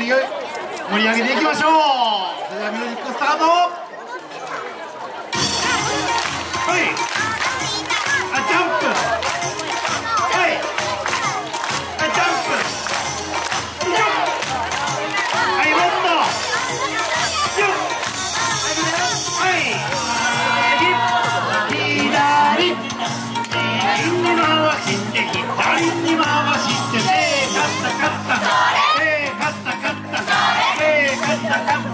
盛り上げていきましょう。それではミュージックスタート。はい、ジャンプ、はい、ジャンプ、はい、もっと、はい、左に回して左に回して勝った勝った勝った勝った勝った勝った勝った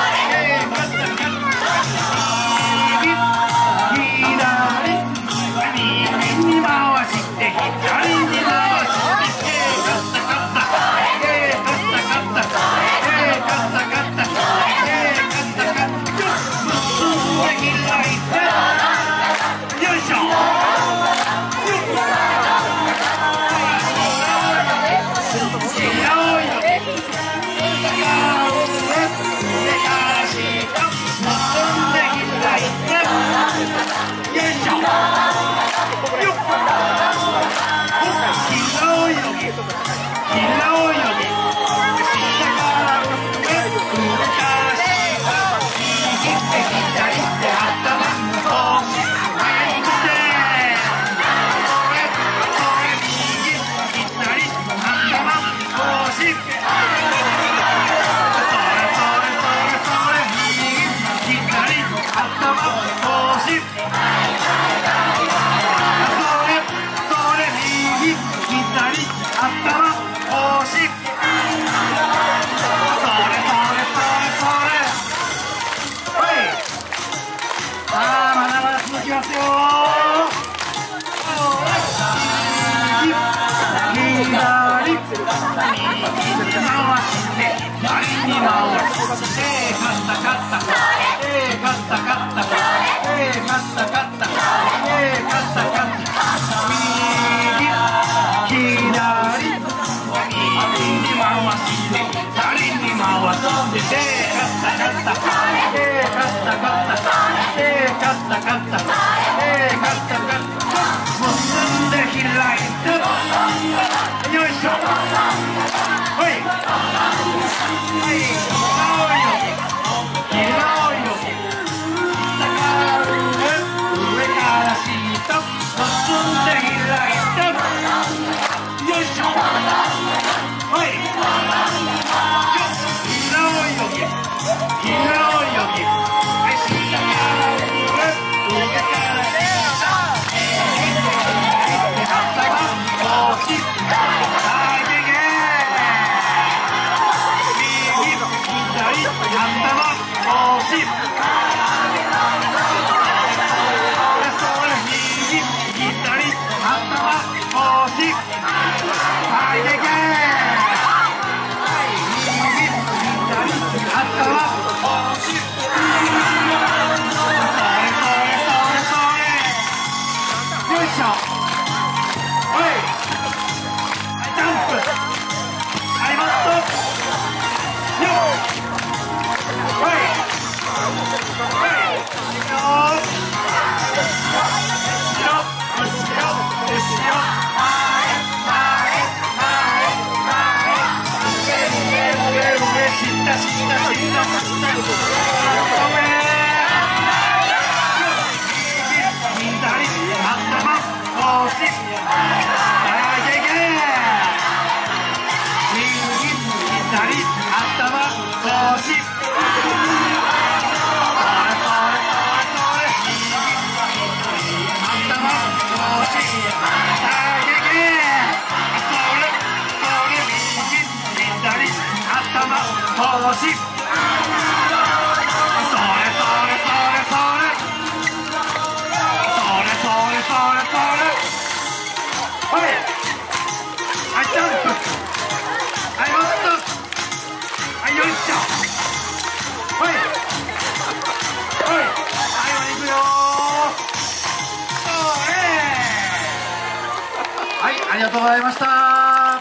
ありがとうございました。はい、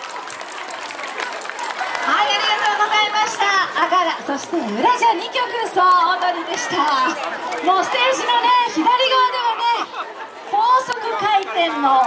ありがとうございました。あがら、そしてうらじゃ2曲総踊りでした。もうステージのね左側ではね高速回転の